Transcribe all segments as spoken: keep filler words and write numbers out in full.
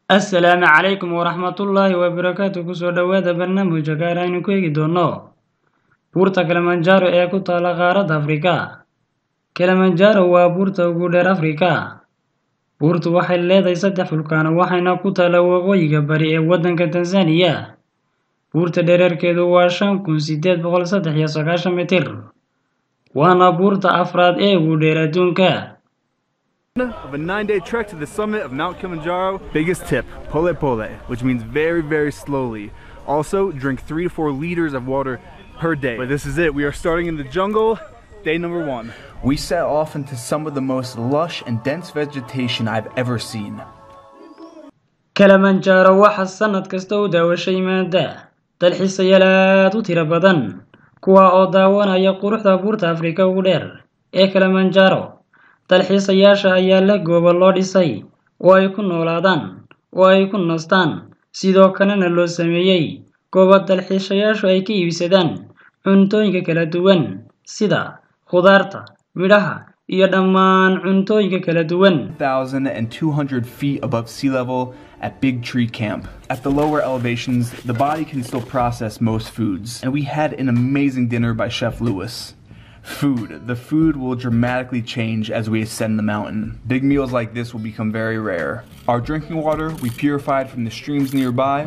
السلام عليكم ورحمة الله وبركاته. كسو دوادا برنامج gaaraynu ku eegi doono buurta Kilimanjaro ee ku taala qaaradda Afrika. Kilimanjaro waa buurta ugu dheer Afrika. Buurtu waxay leedahay saddex fulkaan waxayna ku taala waqooyiga bari ee waddanka Tanzania. Buurta dhererkeedu waa shan kun sideed boqol saddex iyo sagaashan mitir. Waana buurta afraad ee ugu dheer adduunka. Of a nine-day trek to the summit of Mount Kilimanjaro. Biggest tip, pole pole, which means very, very slowly. Also, drink three to four liters of water per day. But this is it, we are starting in the jungle, day number one. We set off into some of the most lush and dense vegetation I've ever seen. Kilimanjaro waxa sanad kasta u daawasho yimaada dalxiisayaal aad u tiro badan kuwa oo daawanaya quruxda buurta Afrika ugu dheer ee Kilimanjaro. dalxiisayaasha ayaa la goobo loo dhisay oo ay ku noolaadaan oo ay ku nastaan sidoo kalena loo sameeyay goobo dalxiisayaashu ay ka iibsadaan cuntooyinka kala duwan sida khudaarta, midhaha iyo dhammaan cuntooyinka kala duwan. one thousand two hundred feet above sea level at Big Tree Camp. At the lower elevations, the body can still process most foods, and we had an amazing dinner by Chef Lewis. Food. The food will dramatically change as we ascend the mountain. Big meals like this will become very rare. Our drinking water we purified from the streams nearby.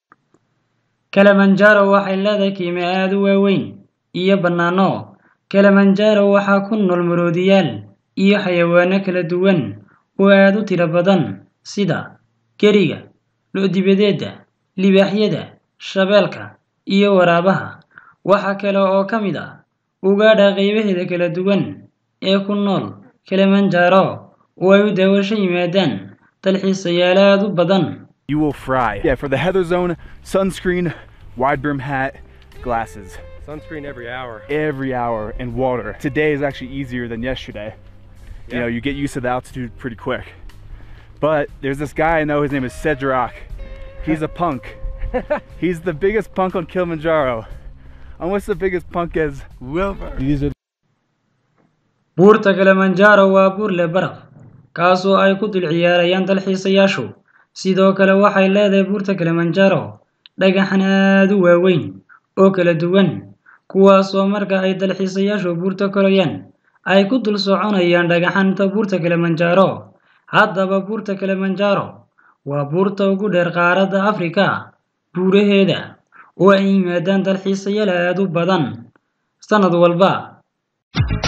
Kilimanjaro waxay leedahay qiime aad u weyn iyo bannaano. Kilimanjaro waxaa ku nool maroodiyaal iyo xayawaano kala duwan oo aad u tiro badan sida geriga, lo-dibadeeda, libaaxyada, shabeelka iyo waraabaha. Waxa kale oo ka mid ah ugaadha qaybaheeda kala duwan ee ku nool Kilimanjaro oo ay u daawasho yimaadaan dalxiisayaal aad u badan. You will fry. Yeah, for the heather zone, sunscreen, wide brim hat, glasses. Sunscreen every hour. Every hour, and water. Today is actually easier than yesterday. Yeah. You know, you get used to the altitude pretty quick. But there's this guy I know, his name is Cedric. He's a punk. He's the biggest punk on Kilimanjaro. Almost the biggest punk as Wilbur. buurta Kilimanjaro waa buur leh baraf kaasoo ay ku dul ciyaarayaan dalxiisayaashu. sidoo kale waxay leedahay buurta Kilimanjaro dhagaxan aad u waaweyn oo kala duwan kuwaasoo marka ay dalxiisayaashu buurta korayaan ay ku dul soconayaan dhagaxanta buurta Kilimanjaro. haddaba buurta Kilimanjaro waa buurta ugu dheer qaaradda Afrika. buuraheeda oo ay yimaadaan dalxiisayaal aad u badan sanad walba.